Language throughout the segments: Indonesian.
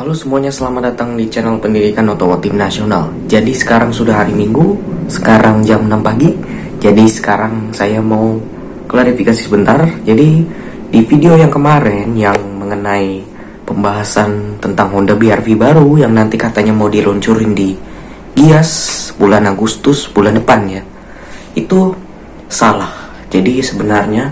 Halo semuanya, selamat datang di channel Pendidikan Otomotif Nasional. Jadi sekarang sudah hari Minggu, sekarang jam 6 pagi. Jadi sekarang saya mau klarifikasi sebentar. Jadi di video yang kemarin yang mengenai pembahasan tentang Honda BR-V baru yang nanti katanya mau diluncurin di Gias bulan Agustus bulan depan ya, itu salah. Jadi sebenarnya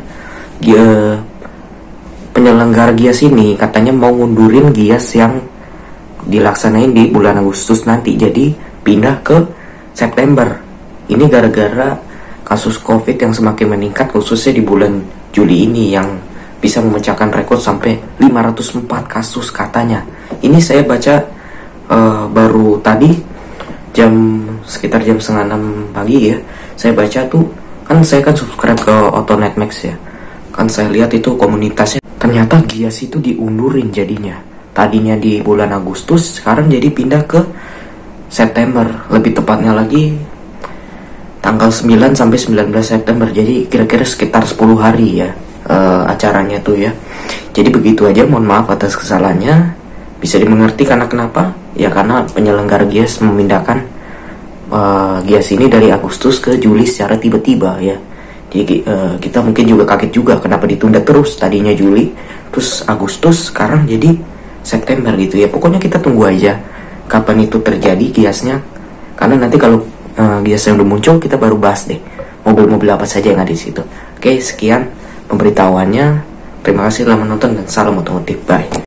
penyelenggara Gias ini katanya mau ngundurin Gias yang dilaksanain di bulan Agustus nanti, jadi pindah ke September. Ini gara-gara kasus COVID yang semakin meningkat, khususnya di bulan Juli ini yang bisa memecahkan rekor sampai 504 kasus katanya. Ini saya baca baru tadi sekitar jam setengah 6 pagi ya. Saya baca tuh, saya kan subscribe ke Otonet Max ya. Kan saya lihat itu komunitasnya, ternyata Gias itu diundurin jadinya. Tadinya di bulan Agustus, sekarang jadi pindah ke September. Lebih tepatnya lagi tanggal 9 sampai 19 September. Jadi kira-kira sekitar 10 hari ya acaranya tuh ya. Jadi begitu aja, mohon maaf atas kesalahannya. Bisa dimengerti karena kenapa? Ya karena penyelenggara Gias memindahkan Gias ini dari Agustus ke Juli secara tiba-tiba ya. Jadi kita mungkin juga kaget juga kenapa ditunda terus, tadinya Juli terus Agustus, sekarang jadi September gitu ya. Pokoknya kita tunggu aja kapan itu terjadi Giasnya, karena nanti kalau Giasnya udah muncul kita baru bahas deh mobil-mobil apa saja yang ada di situ. Oke, sekian pemberitahuannya. Terima kasih telah menonton dan salam otomotif. Bye.